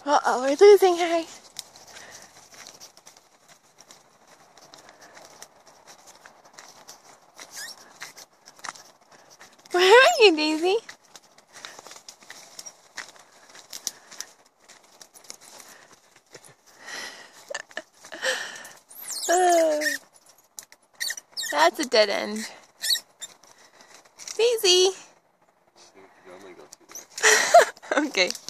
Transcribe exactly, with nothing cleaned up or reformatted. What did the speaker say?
Uh-oh, we're losing her. Where are you, Daisy? uh, that's a dead end. Daisy! Okay.